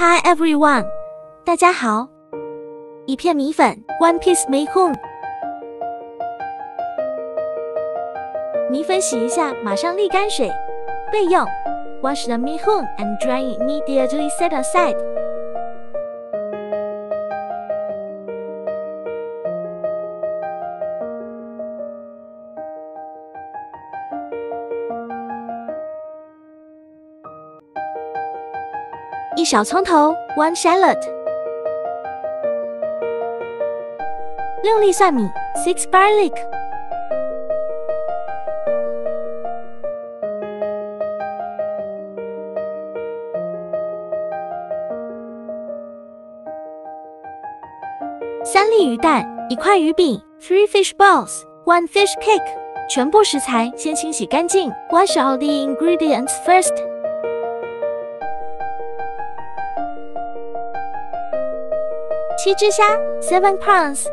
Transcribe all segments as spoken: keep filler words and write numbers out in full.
Hi everyone， 大家好。一片米粉 ，One piece 米粉。米粉洗一下，马上沥干水，备用。Wash the 米粉 and dry immediately. Set aside. 一小葱头 ，one shallot。六粒蒜米 ，six garlic。三粒鱼蛋，一块鱼饼 ，three fish balls, one fish cake。全部食材先清洗干净 ，wash all the ingredients first。七只虾 ，seven prawns。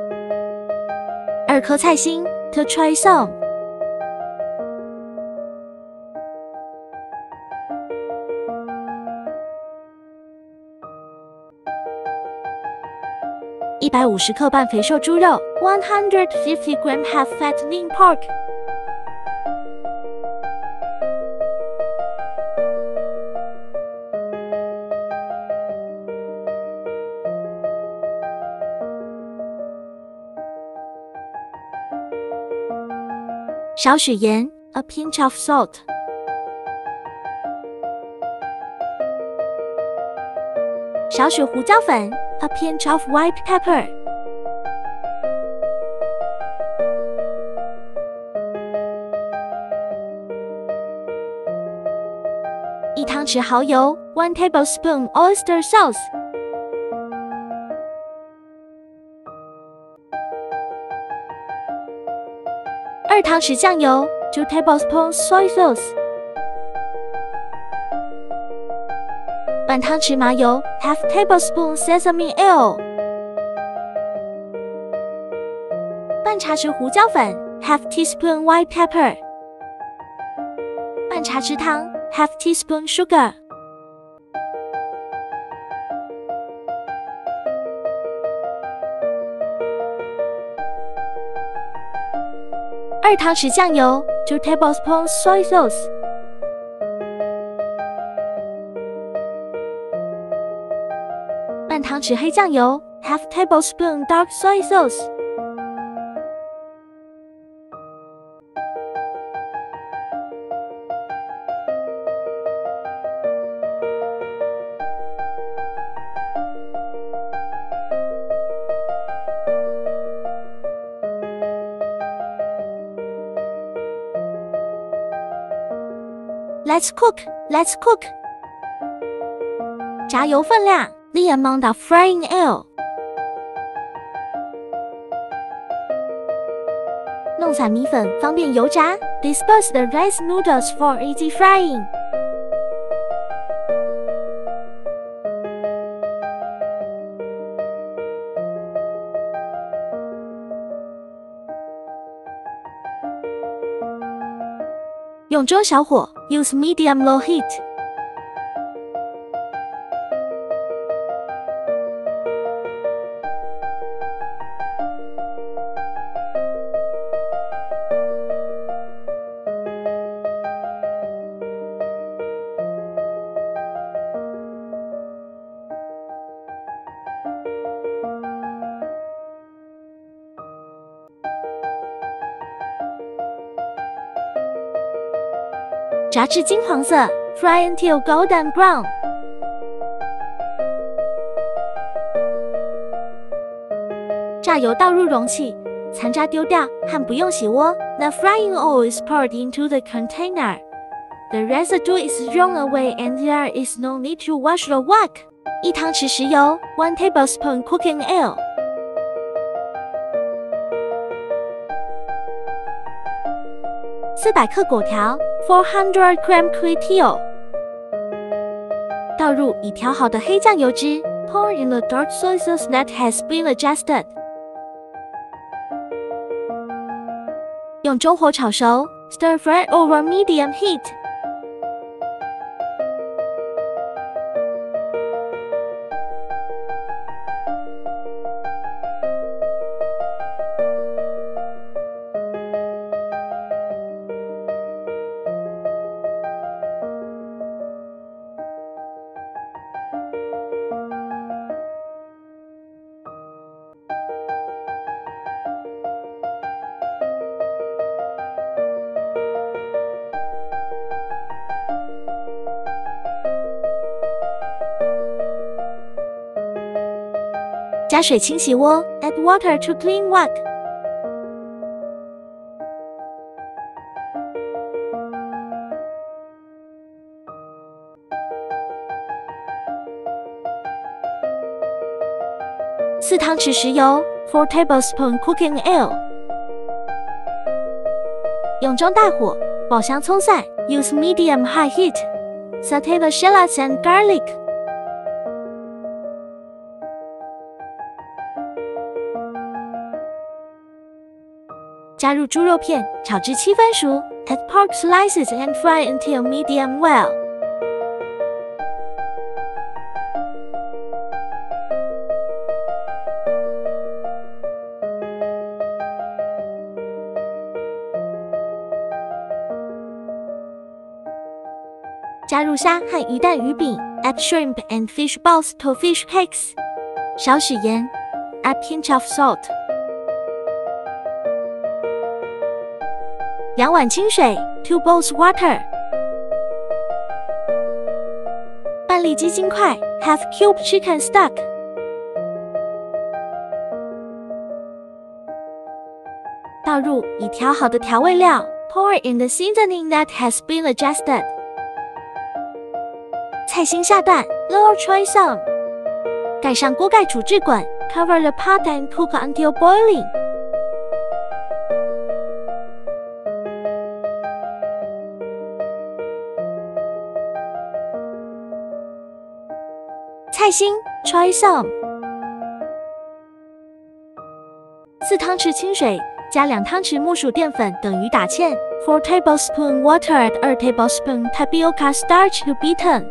二颗菜心 ，to try some。一百五十克半肥瘦猪肉 ，one hundred fifty gram half fat lean pork。少许盐 ，a pinch of salt。少许胡椒粉 ，a pinch of white pepper。一汤匙蚝油 ，one tablespoon oyster sauce。二汤匙酱油 ，two tablespoons soy sauce。半汤匙麻油 ，half tablespoon sesame oil。半茶匙胡椒粉 ，half teaspoon white pepper。半茶匙糖 ，half teaspoon sugar。二汤匙酱油 ，two tablespoons soy sauce。半汤匙黑酱油 ，half tablespoon dark soy sauce。Let's cook, let's cook. 炸油分量 the amount of frying oil. 弄散米粉方便油炸 Disperse the rice noodles for easy frying. 用中小火 ，use medium-low heat。炸至金黄色 ，fry until golden brown。炸油倒入容器，残渣丢掉和不用洗锅。The frying oil is poured into the container. The residue is thrown away and there is no need to wash the wok. 一汤匙食油 ，one tablespoon cooking oil。四百克果条 ，four hundred gram kuih-tiao。倒入已调好的黑酱油汁 ，pour in the dark soy sauce that has been adjusted。用中火炒熟 ，stir fry over medium heat。 加水清洗窝 ，add water to clean wok。四汤匙石油 ，four tablespoon cooking oil。用中大火爆香葱蒜 ，use medium high heat。Saute the shallots and garlic。加入猪肉片，炒至七分熟。Add pork slices and fry until medium well。加入虾和鱼蛋鱼饼 ，add shrimp and fish balls to fish cakes。少许盐 ，add pinch of salt。两碗清水 ，two bowls water。半粒鸡精块 ，half cube chicken stock。倒入已调好的调味料 ，pour in the seasoning that has been adjusted。菜心下段 ，lower choy some。盖上锅盖煮至滚 ，cover the pot and cook until boiling。菜心 choy some。四汤匙清水加两汤匙木薯淀粉等于打芡 ，four tablespoon water add two tablespoon tapioca starch to beaten。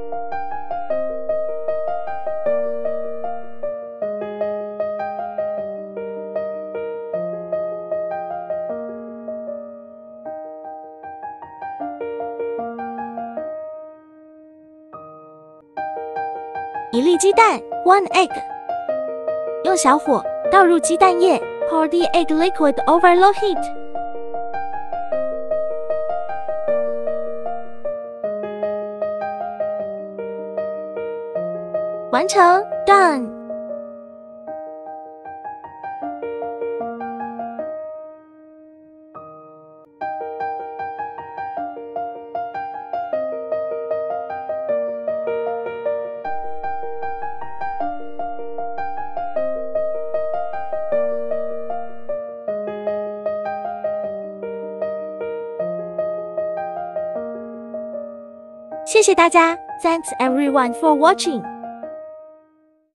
一粒鸡蛋 one egg。用小火倒入鸡蛋液 ，pour the egg liquid over low heat。完成 ，done。谢谢大家 ，Thanks everyone for watching。